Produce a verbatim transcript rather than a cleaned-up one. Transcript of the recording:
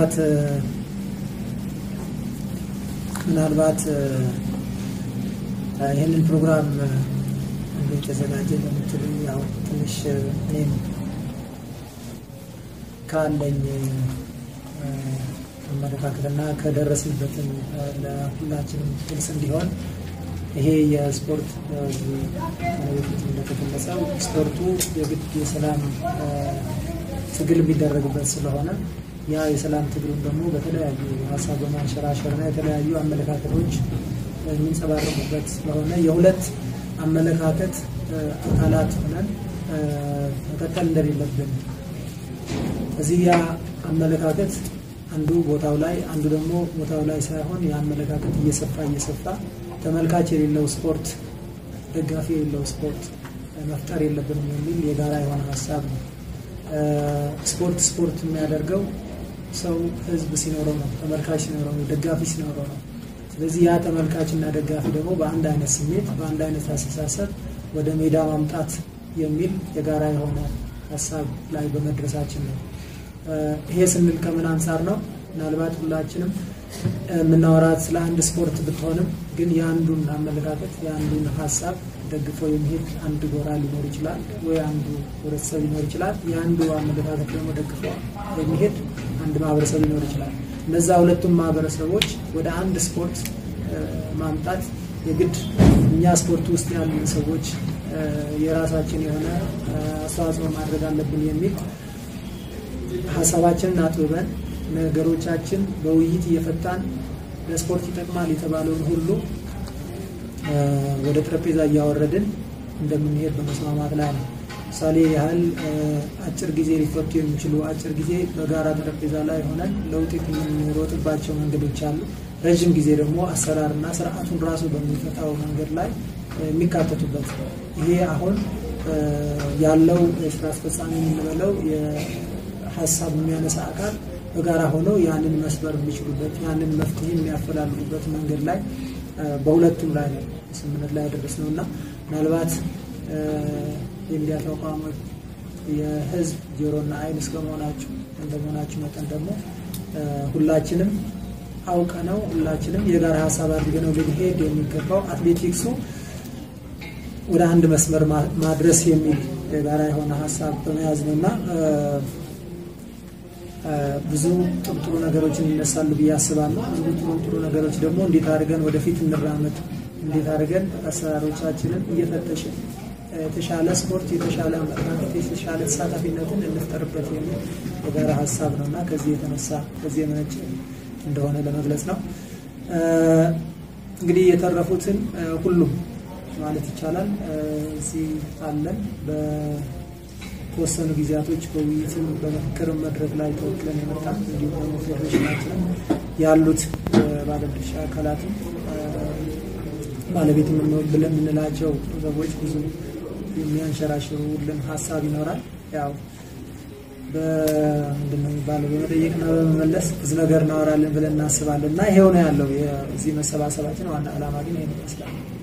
ምናልባት ምናልባት ይሄንን ፕሮግራም እንዴት ተዘጋጀ ለምትሉ ያው ትንሽ እኔም ካለኝ አመለካከትና ከደረስንበትም ለሁላችንም ግልጽ እንዲሆን ይሄ የስፖርት ከነዚህ እንደተገለጸው ስፖርቱ የግድ የሰላም ትግል ቢደረግበት ስለሆነ ያ የሰላም ትግሉን ደግሞ በተለያዩ ሀሳብ በማንሸራሸርና የተለያዩ አመለካከቶች የሚንጸባረቁበት ስለሆነ የሁለት አመለካከት አካላት ሆነን መቀጠል እንደሌለብን እዚህ ያ አመለካከት አንዱ ቦታው ላይ አንዱ ደግሞ ቦታው ላይ ሳይሆን ያ አመለካከት እየሰፋ እየሰፋ ተመልካች የሌለው ስፖርት ደጋፊ የሌለው ስፖርት መፍጠር የለብንም የሚል የጋራ የሆነ ሀሳብ ነው። ስፖርት ስፖርት የሚያደርገው ሰው ህዝብ ሲኖረው ነው፣ ተመልካች ሲኖረው ነው፣ ደጋፊ ሲኖረው ነው። ስለዚህ ያ ተመልካችና ደጋፊ ደግሞ በአንድ አይነት ስሜት በአንድ አይነት አስተሳሰብ ወደ ሜዳ ማምጣት የሚል የጋራ የሆነ ሀሳብ ላይ በመድረሳችን ነው። ይሄ ስንል ከምን አንፃር ነው? ምናልባት ሁላችንም የምናወራት ስለ አንድ ስፖርት ብትሆንም ግን የአንዱን አመለካከት የአንዱን ሀሳብ ደግፎ የሚሄድ አንድ ጎራ ሊኖር ይችላል ወይ አንዱ ህብረተሰብ ሊኖር ይችላል። የአንዱ አመለካከት ደግሞ ደግፎ የሚሄድ አንድ ማህበረሰብ ሊኖር ይችላል። እነዛ ሁለቱም ማህበረሰቦች ወደ አንድ ስፖርት ማምጣት የግድ እኛ ስፖርት ውስጥ ያሉ ሰዎች የራሳችን የሆነ አስተዋጽኦ ማድረግ አለብን የሚል ሐሳባችንን አጥብበን ነገሮቻችን በውይይት እየፈታን ለስፖርት ይጠቅማል የተባለውን ሁሉ ወደ ጠረጴዛ እያወረድን እንደምንሄድ በመስማማት ላይ ነው። ምሳሌ ያህል አጭር ጊዜ ሊፈቱ የሚችሉ አጭር ጊዜ በጋራ ጠረጴዛ ላይ ሆነን ለውጤት የምንሮጥባቸው መንገዶች አሉ። ረጅም ጊዜ ደግሞ አሰራርና ስርዓቱን ራሱ በሚፈታው መንገድ ላይ የሚካተቱበት ይሄ አሁን ያለው የስራ አስፈጻሚ የምንለው የሐሳብ የሚያነሳ አካል በጋራ ሆነው ያንን መስበር የሚችሉበት ያንን መፍትሄ የሚያፈላልጉበት መንገድ ላይ በሁለቱም ላይ ነው ስምምነት ላይ ያደረስነውና ምናልባት የሚዲያ ተቋሞች የህዝብ ጆሮና አይን እስከመሆናችሁ እንደመሆናችሁ መጠን ደግሞ ሁላችንም አውቀነው ሁላችንም የጋራ ሀሳብ አድርገነው ልንሄድ የሚገባው አትሌቲክሱ ወደ አንድ መስመር ማድረስ የሚል የጋራ የሆነ ሀሳብ በመያዝ ነውና ብዙ ጥሩ ነገሮችን ይነሳሉ ብዬ አስባለሁ። ብዙ ጥሩ ጥሩ ነገሮች ደግሞ እንዴት አድርገን ወደፊት እንራመድ እንዴት አድርገን አሰራሮቻችንን እየፈተሽን የተሻለ ስፖርት የተሻለ አመራረት የተሻለ ተሳታፊነትን እንፍጠርበት የሚል የጋራ ሀሳብ ነውና ከዚህ የተነሳ ከዚህ የመነጨ እንደሆነ ለመግለጽ ነው። እንግዲህ የተረፉትን ሁሉም ማለት ይቻላል እዚህ አለን በተወሰኑ ጊዜያቶች በውይይትም በመከረም መድረክ ላይ ተወክለን የመጣን እንዲሁ ደግሞ ፌዴሬሽናችን ያሉት ባለድርሻ አካላትም ባለቤትም ነው ብለን እንላቸው ሰዎች ብዙ የሚያንሸራሽሩልን ሀሳብ ይኖራል። ያው በምንድነው የሚባለው በመጠየቅና በመመለስ ብዙ ነገር እናወራለን ብለን እናስባለን እና ይሄው ነው ያለው የዚህ መሰባሰባችን ዋና ዓላማ ግን ይሄን ይመስላል።